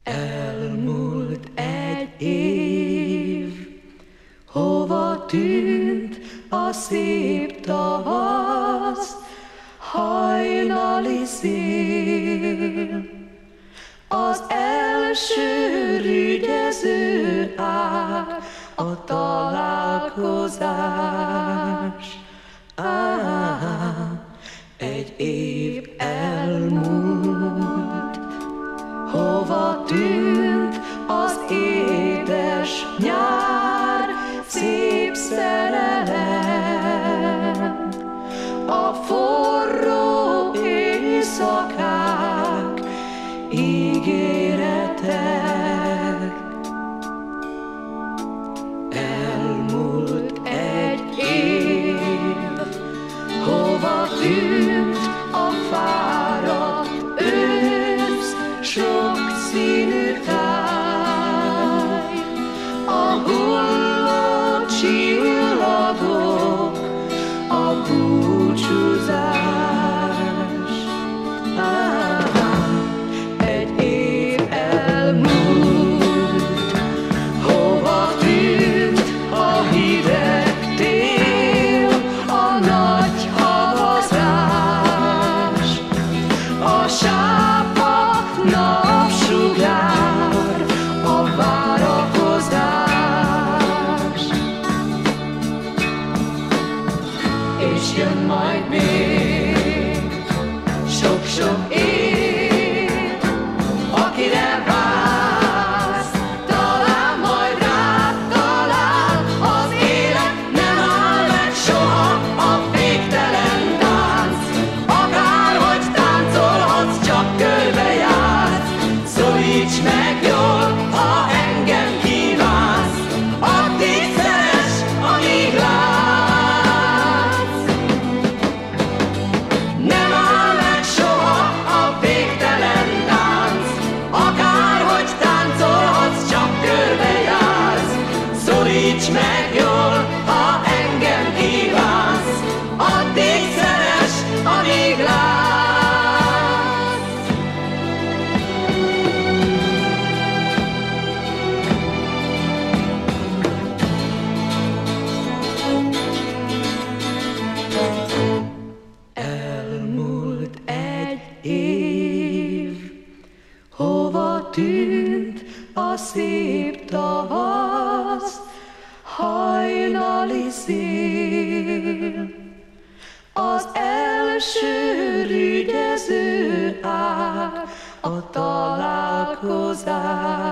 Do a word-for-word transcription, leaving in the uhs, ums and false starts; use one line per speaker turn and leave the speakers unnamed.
Elmúlt egy év, hova tűnt a szép tavasz, hajnali szél. Az első rügyező ár, a találkozás. Á, egy év elmúlt, hova tűnt az édes nyár, szép szerelem, a forró éjszakák, ígéretek. Elmúlt egy év, hova tűnt a fáradt ősz, sokszínű táj, a hulló csillagok, a búcsúzás. Ah, egy év elmúlt, hova tűnt a hideg tél, a nagy havazás, a sápa napsugár, a várakozás. És jön majd még sok-sok év, akire vársz, talán majd rád talál. Az élet nem áll meg soha, a végtelen tánc. Akárhogy táncolhatsz, csak körbejársz. Szólíts meg jól, ha engem kívánsz, addig szeress, amíg látsz. Nem áll meg soha a végtelen tánc, akárhogy táncolhatsz, csak körbejársz. Szólíts meg jól, ha engem kívánsz, addig szeress, amíg látsz. Elmúlt egy év, hova tűnt a szép tavasz, hajnali szél. Az első rügyező ár, a találkozás.